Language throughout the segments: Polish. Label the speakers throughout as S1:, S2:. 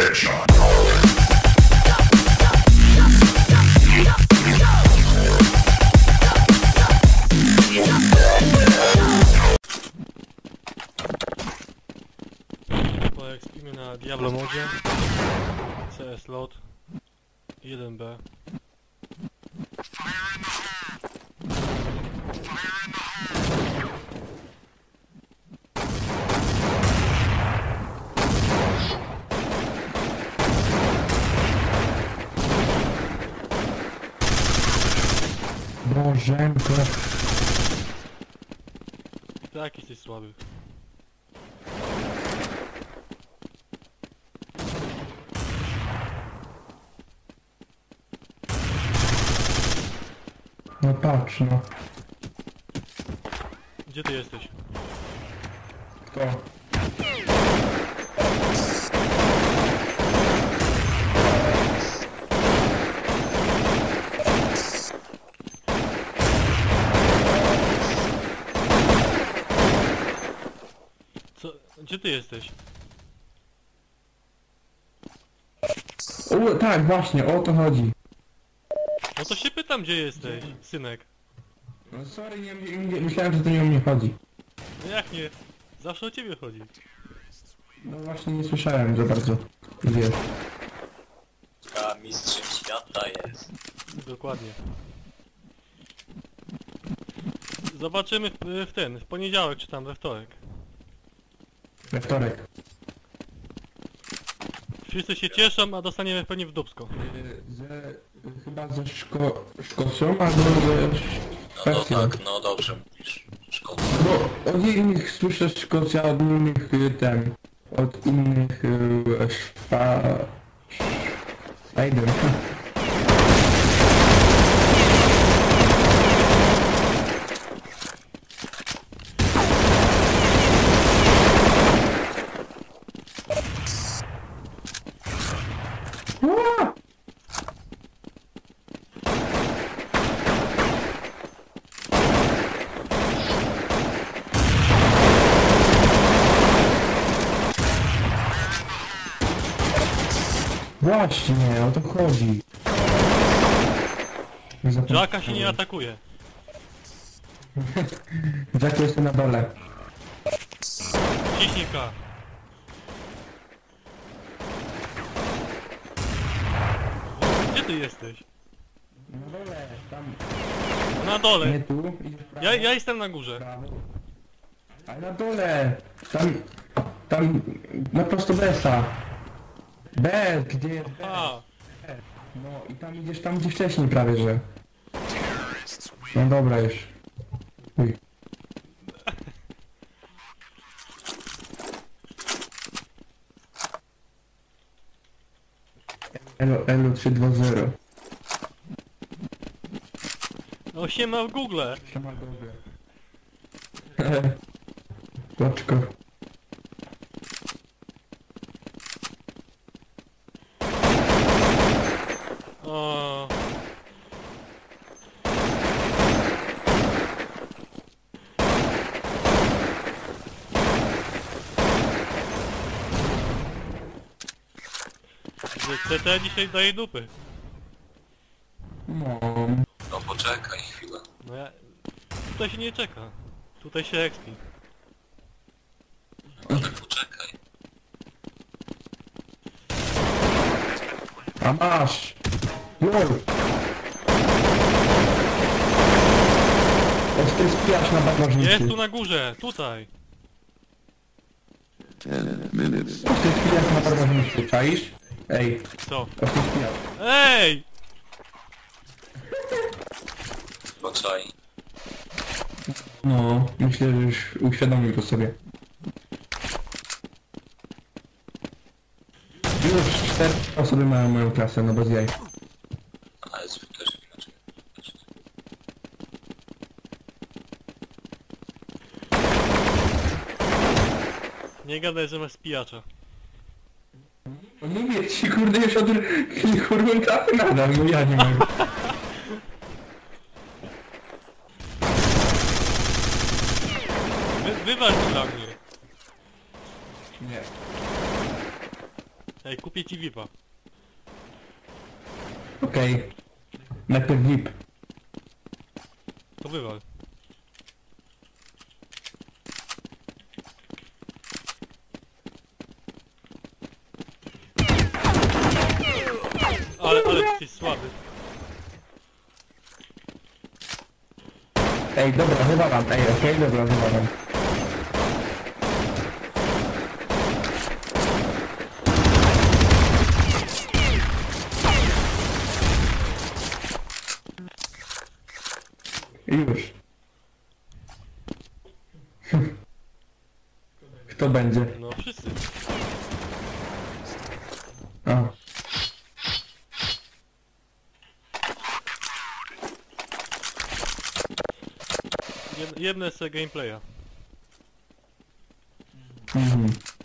S1: Poekspimy na Diablo modzie. CS lot 1B.
S2: Bożenko.
S1: Tak, jesteś słaby.
S2: No patrz no.
S1: Gdzie ty jesteś?
S2: Kto?
S1: Co? Gdzie ty jesteś?
S2: O, tak, właśnie, o to chodzi.
S1: No to się pytam, gdzie jesteś, synek.
S2: No sorry, myślałem, że to nie o mnie chodzi.
S1: No jak nie? Zawsze o ciebie chodzi.
S2: No właśnie nie słyszałem za bardzo. Wiesz.
S3: A mistrzem świata jest.
S1: Dokładnie. Zobaczymy w poniedziałek czy tam we wtorek.
S2: We wtorek.
S1: Wszyscy się cieszą, a dostaniemy pewnie w dupsko.
S2: Chyba ze Szkocją, albo ze
S3: No
S2: Szwecją.
S3: tak, no dobrze mówisz. Szkoda.
S2: Bo od innych słyszę Szkocja, od innych od innych Szwajden. Właśnie, o to chodzi.
S1: Jacka się nie atakuje.
S2: Jack jest na dole.
S1: Ciśnij K. Gdzie ty jesteś?
S2: Na dole, tam.
S1: Na dole.
S2: Nie tu, idziesz w prawo,
S1: Ja jestem na górze.
S2: prawo. A na dole! Tam, na prosto Besa. B, gdzie jest B?
S1: A,
S2: No i tam idziesz tam, gdzie wcześniej prawie, że. No dobra już. Uj. Elo 320.
S1: no się ma w Google.
S2: Siema dobry. Łaczko.
S1: O. CT dzisiaj daje dupy.
S2: No.
S3: No poczekaj chwilę.
S1: No ja... Tutaj się nie czeka. Tutaj się expi.
S3: Ale poczekaj.
S2: A masz! LOL! Ty spijasz na bagnożnicy.
S1: Jest tu na górze, tutaj.
S2: Ty spijasz na bagnożnicy, czaisz? Ej,
S1: Co?
S2: ty spijasz.
S1: Ej!
S3: Poczekaj.
S2: No, myślę, że już uświadomił to sobie. Już 4 osoby mają moją klasę, no bez jaj.
S3: Ale zwykle się inaczej.
S1: Nie gadaj, że masz spijacza.
S2: No mówię ci, kurde, już od kurwy klasy nadal, no ja nie mogę.
S1: Wywal to dla mnie.
S2: Nie.
S1: Ej, kup kupię ci VIP-a.
S2: Okej. Najpierw VIP.
S1: To wywal. Ale ty jesteś słaby.
S2: Ej, dobra, wywalam. Ej, okej, dobra, wywalam. Już. Kto będzie?
S1: No wszyscy.
S2: A.
S1: Jedne z gameplaya.
S2: Mhm.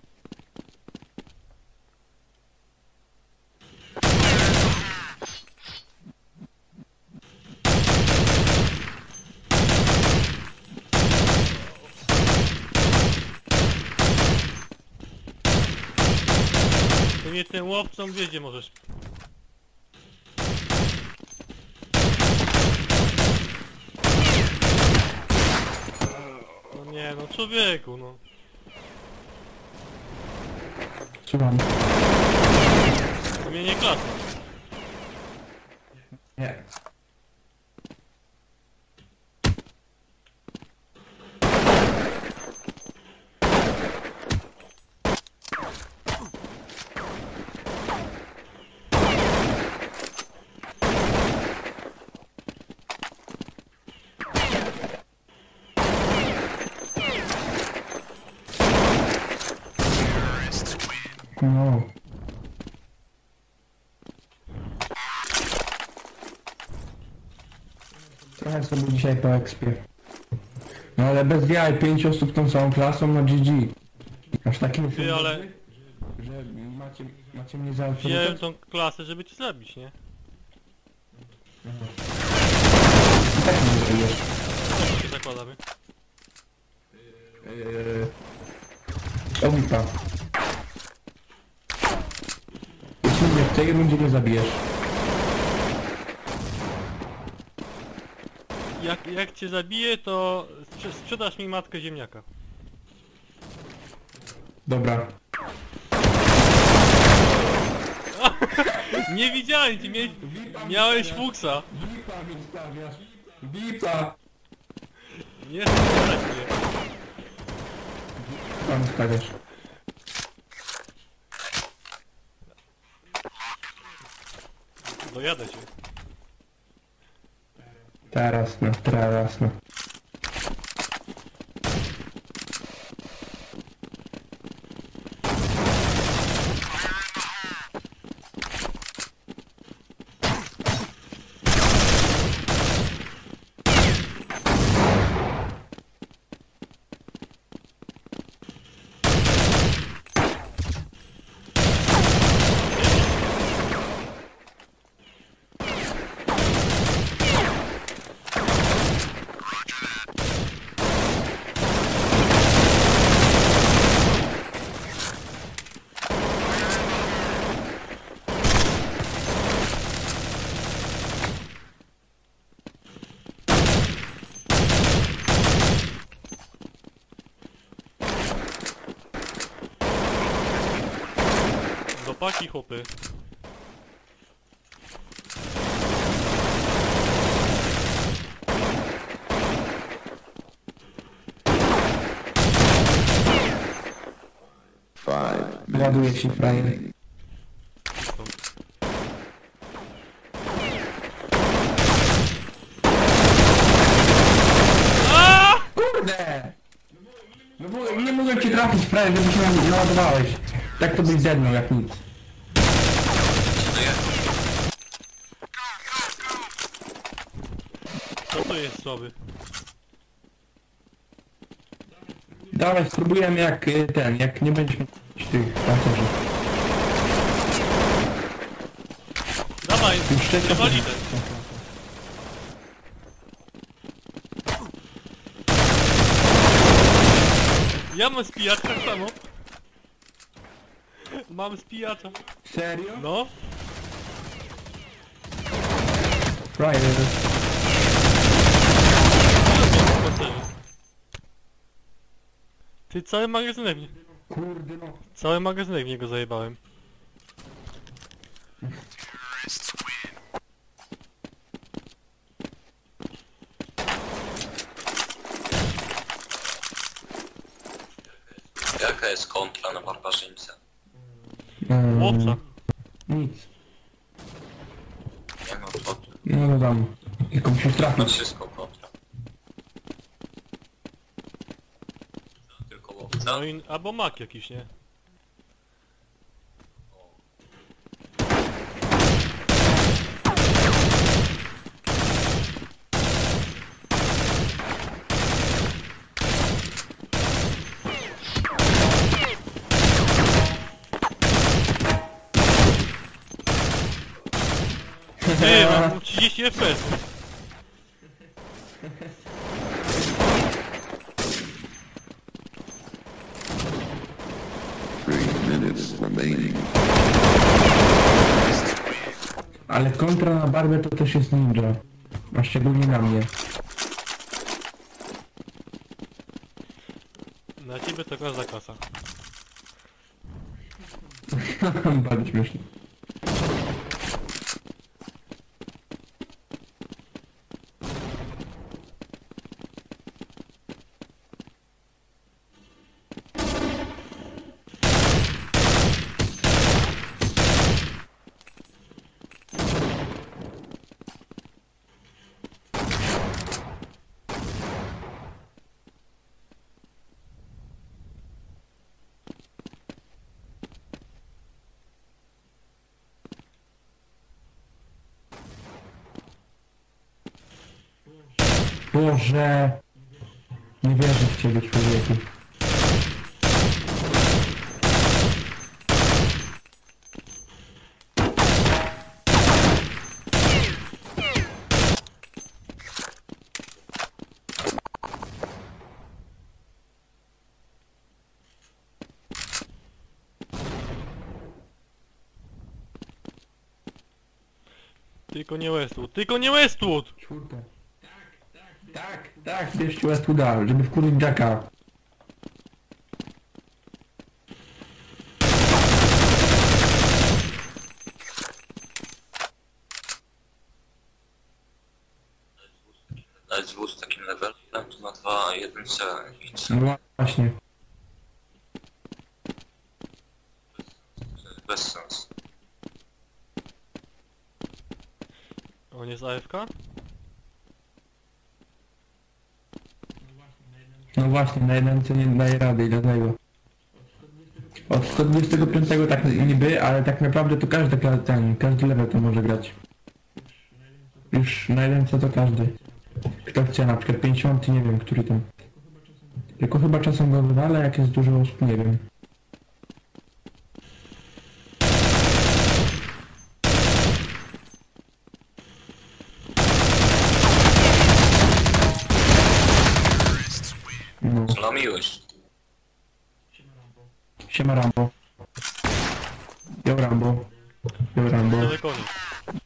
S1: To nie tym łowcą wie, gdzie możesz. No nie, no człowieku, no.
S2: Słucham.
S1: Zmienię klasę.
S2: Nie. No. Trochę sobie dzisiaj po ekspie. No ale bez jaj, 5 osób tą samą klasą, no GG. Aż taki
S1: Ty, ale
S2: że macie mnie za
S1: wziąłem
S2: autorytet?
S1: tą klasę, żeby cię zabić, nie?
S2: I tak nie zrobisz.
S1: Co się zakładamy?
S2: Omita. Jeśli mnie w tej rundzie nie zabijesz.
S1: Jak cię zabiję, to sprzedasz mi matkę ziemniaka.
S2: Dobra.
S1: Nie widziałem cię, miałeś fuksa.
S2: Bipa mi stawiasz. Bipa!
S1: Nie strzelać mnie.
S2: Tam stawiasz.
S1: Dojadę cię.
S2: Teraz no, teraz no.
S1: Do paki chłopy.
S2: Ładuje się frajer. Kurde! No bo nie mogłem cię trafić, frajer, żeby się naładowałeś. Tak to byś zednął jak nic.
S3: Czytuję.
S1: Co to jest słaby?
S2: Dawaj, spróbujemy jak jak nie będziesz mieć tych pancerzy.
S1: Dawaj,
S2: Już trzecia
S1: nie wali
S2: pozycja.
S1: ten. Ja mam spijacz tak samo. Mam spijacza.
S2: Serio?
S1: No?
S2: Frajer.
S1: Ty cały magazynek,
S2: Kurde no.
S1: cały magazynek w niego zajebałem.
S3: Jaka jest kontra na barbarzyńce?
S1: Łowca.
S2: Nic.
S3: Nie no, to
S2: No to tam. Tylko musisz
S3: na
S2: trafić.
S3: wszystko kontra. Tylko łowca.
S1: No i... albo mak jakiś, nie? Ty, mam 30 FPS.
S2: Ale kontra na barbę to też jest ninja. A szczególnie na mnie.
S1: Na ciebie to każda kasa.
S2: Bardzo śmieszne. Boże! Nie wierzę w ciebie, człowieku.
S1: Tylko nie Westwood, tylko nie Westwood!
S2: Czwórkę. Tak, bierzcie Westwooda, żeby wkurzyć Jacka.
S3: Nawet z z takim levelem to ma 2-1 C nic.
S2: No właśnie.
S3: Bez sensu.
S1: On jest AFK?
S2: No właśnie, na jedynce nie daje rady i dlatego. Od 125 tak niby, ale tak naprawdę to każdy level to może grać. Już na jedynce to każdy. Kto chce, na przykład 50, nie wiem, który tam. Tylko chyba czasem go wywala, jak jest dużo osób, nie wiem. No.
S3: No miłość.
S2: Siema Rambo. Yo Rambo. Yo Rambo.
S1: To koniec.